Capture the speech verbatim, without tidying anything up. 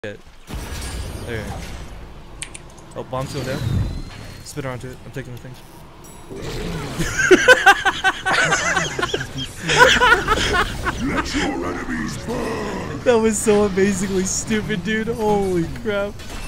There. Oh, bomb's still down. Spit onto it. I'm taking the things. Let your enemies burn. That was so amazingly stupid, dude. Holy crap.